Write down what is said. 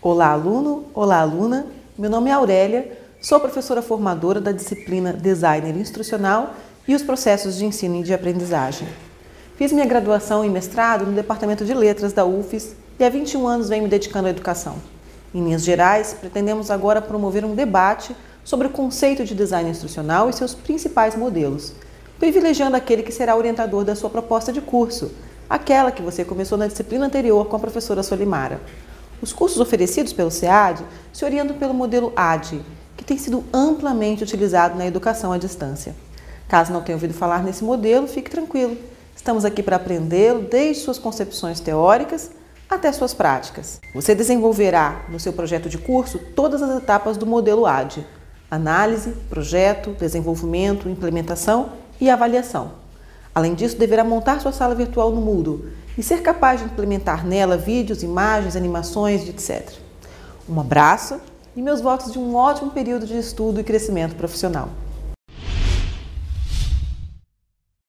Olá, aluno! Olá, aluna! Meu nome é Aurélia, sou professora formadora da disciplina Designer Instrucional e os processos de ensino e de aprendizagem. Fiz minha graduação e mestrado no Departamento de Letras da UFES e há 21 anos venho me dedicando à educação. Em linhas gerais, pretendemos agora promover um debate sobre o conceito de design instrucional e seus principais modelos, privilegiando aquele que será orientador da sua proposta de curso, aquela que você começou na disciplina anterior com a professora Solimara. Os cursos oferecidos pelo SEAD se orientam pelo modelo ADE, que tem sido amplamente utilizado na educação à distância. Caso não tenha ouvido falar nesse modelo, fique tranquilo. Estamos aqui para aprendê-lo desde suas concepções teóricas até suas práticas. Você desenvolverá no seu projeto de curso todas as etapas do modelo ADE: análise, projeto, desenvolvimento, implementação e avaliação. Além disso, deverá montar sua sala virtual no Moodle e ser capaz de implementar nela vídeos, imagens, animações, etc. Um abraço e meus votos de um ótimo período de estudo e crescimento profissional.